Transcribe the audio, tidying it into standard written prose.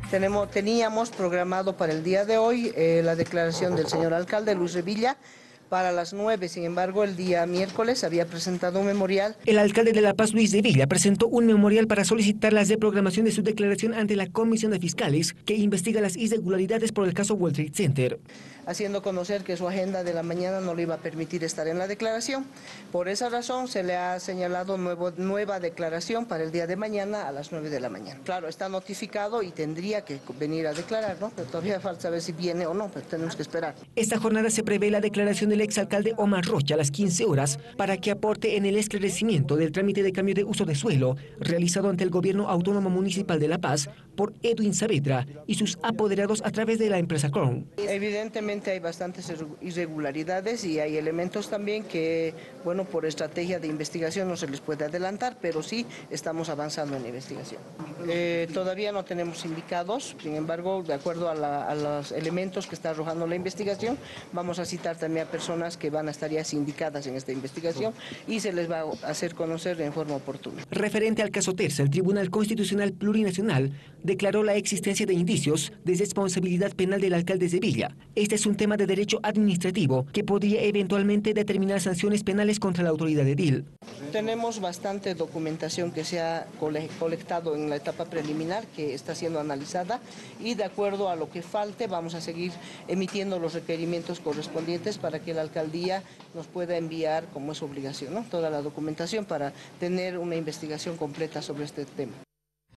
Teníamos programado para el día de hoy la declaración del señor alcalde Luis Revilla para las 9. Sin embargo, el día miércoles había presentado un memorial. El alcalde de La Paz, Luis Revilla, presentó un memorial para solicitar la reprogramación de su declaración ante la Comisión de Fiscales que investiga las irregularidades por el caso World Trade Center, haciendo conocer que su agenda de la mañana no le iba a permitir estar en la declaración. Por esa razón se le ha señalado nueva declaración para el día de mañana a las 9 de la mañana. Claro, está notificado y tendría que venir a declarar, ¿no? Pero todavía falta saber si viene o no, pero tenemos que esperar. Esta jornada se prevé la declaración del exalcalde Omar Rocha a las 15 horas para que aporte en el esclarecimiento del trámite de cambio de uso de suelo realizado ante el Gobierno Autónomo Municipal de La Paz por Edwin Saavedra y sus apoderados a través de la empresa Crown. Evidentemente hay bastantes irregularidades y hay elementos también que, bueno, por estrategia de investigación no se les puede adelantar, pero sí estamos avanzando en la investigación. Todavía no tenemos indicados, sin embargo, de acuerdo a los elementos que está arrojando la investigación, vamos a citar también a personas que van a estar ya sindicadas en esta investigación y se les va a hacer conocer en forma oportuna. Referente al caso Terza, el Tribunal Constitucional Plurinacional declaró la existencia de indicios de responsabilidad penal del alcalde de Villa. Este es un tema de derecho administrativo que podría eventualmente determinar sanciones penales contra la autoridad edil. Tenemos bastante documentación que se ha colectado en la etapa preliminar que está siendo analizada y de acuerdo a lo que falte vamos a seguir emitiendo los requerimientos correspondientes para que la alcaldía nos pueda enviar, como es su obligación, ¿no?, toda la documentación para tener una investigación completa sobre este tema.